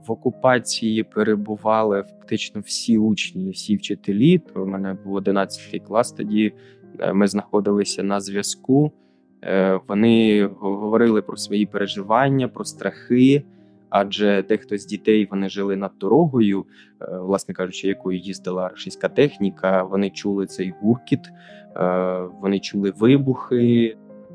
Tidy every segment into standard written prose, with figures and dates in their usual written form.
В окупації перебували фактично всі учні, всі вчителі. То в мене був 11 клас тоді, ми знаходилися на зв'язку. Вони говорили про свої переживання, про страхи, адже дехто з дітей вони жили над дорогою, власне кажучи, якою їздила російська техніка. Вони чули цей гуркіт, вони чули вибухи.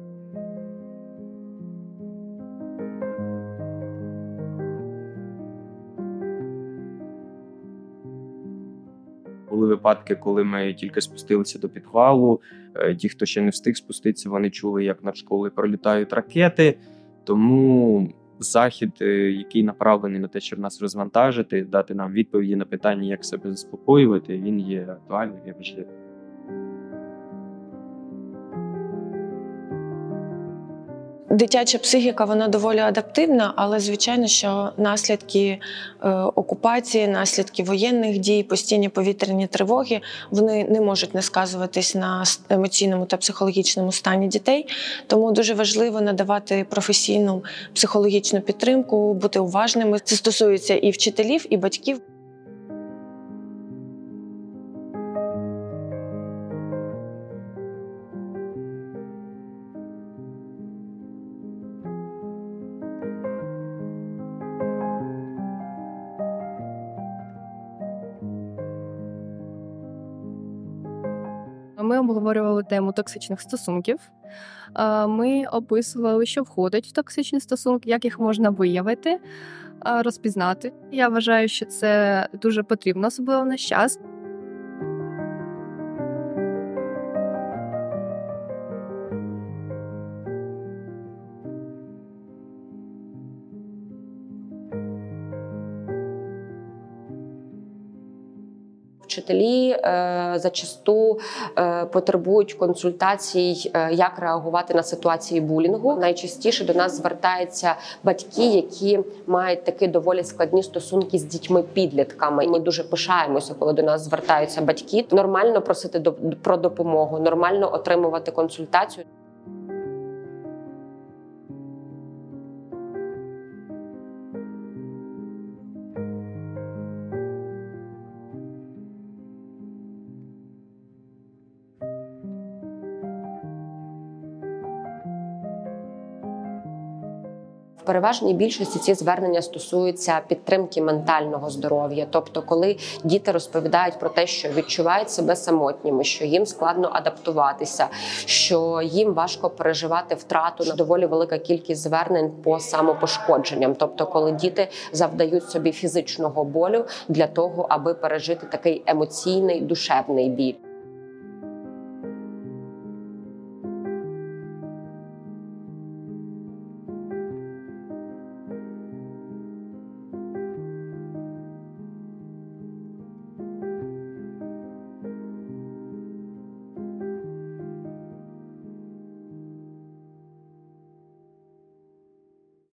Були випадки, коли ми тільки спустилися до підвалу, ті, хто ще не встиг спуститися, вони чули, як над школою пролітають ракети. Тому захід, який направлений на те, щоб нас розвантажити, дати нам відповіді на питання, як себе заспокоювати, він є актуальним і важливим. Дитяча психіка, вона доволі адаптивна, але, звичайно, що наслідки окупації, наслідки воєнних дій, постійні повітряні тривоги, вони не можуть не сказуватись на емоційному та психологічному стані дітей. Тому дуже важливо надавати професійну психологічну підтримку, бути уважними. Це стосується і вчителів, і батьків. Ми обговорювали тему токсичних стосунків. Ми описували, що входить в токсичні стосунки, як їх можна виявити, розпізнати. Я вважаю, що це дуже потрібно, особливо в наш час. Вчителі зачасту потребують консультацій, як реагувати на ситуації булінгу. Найчастіше до нас звертаються батьки, які мають такі доволі складні стосунки з дітьми-підлітками. Ми дуже пишаємося, коли до нас звертаються батьки. Нормально просити про допомогу, нормально отримувати консультацію. В переважній більшості ці звернення стосуються підтримки ментального здоров'я. Тобто, коли діти розповідають про те, що відчувають себе самотніми, що їм складно адаптуватися, що їм важко переживати втрату. Доволі велика кількість звернень по самопошкодженням. Тобто, коли діти завдають собі фізичного болю для того, аби пережити такий емоційний, душевний біль.